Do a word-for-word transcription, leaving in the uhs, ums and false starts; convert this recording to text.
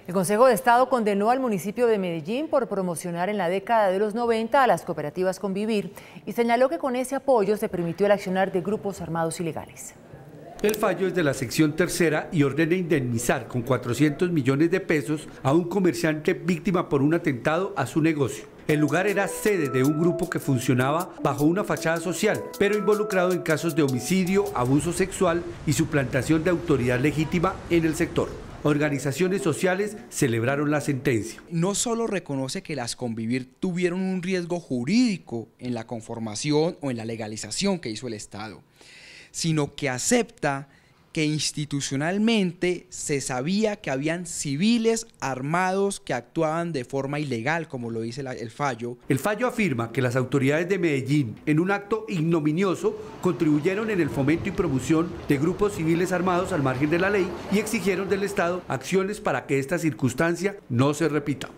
El Consejo de Estado condenó al municipio de Medellín por promocionar en la década de los noventa a las cooperativas Convivir y señaló que con ese apoyo se permitió el accionar de grupos armados ilegales. El fallo es de la sección tercera y ordena indemnizar con cuatrocientos millones de pesos a un comerciante víctima por un atentado a su negocio. El lugar era sede de un grupo que funcionaba bajo una fachada social, pero involucrado en casos de homicidio, abuso sexual y suplantación de autoridad legítima en el sector. Organizaciones sociales celebraron la sentencia. No solo reconoce que las Convivir tuvieron un riesgo jurídico en la conformación o en la legalización que hizo el Estado, sino que acepta que institucionalmente se sabía que habían civiles armados que actuaban de forma ilegal, como lo dice el fallo. El fallo afirma que las autoridades de Medellín, en un acto ignominioso, contribuyeron en el fomento y promoción de grupos civiles armados al margen de la ley y exigieron del Estado acciones para que esta circunstancia no se repita.